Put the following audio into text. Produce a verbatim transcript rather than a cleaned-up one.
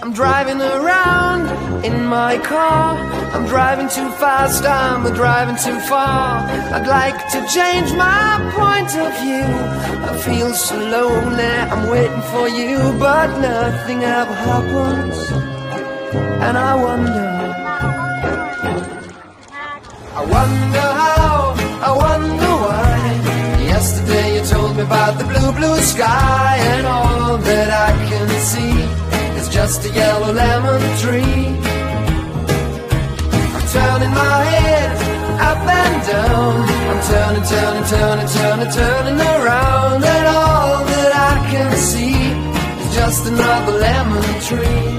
I'm driving around in my car. I'm driving too fast, I'm driving too far. I'd like to change my point of view. I feel so lonely, I'm waiting for you, but nothing ever happens. And I wonder, I wonder how, I wonder why. Yesterday you told me about the blue, blue sky, and all that I can see is just a yellow lemon tree. I'm turning my head up and down. I'm turning, turning, turning, turning, turning around, and all that I can see is just another lemon tree.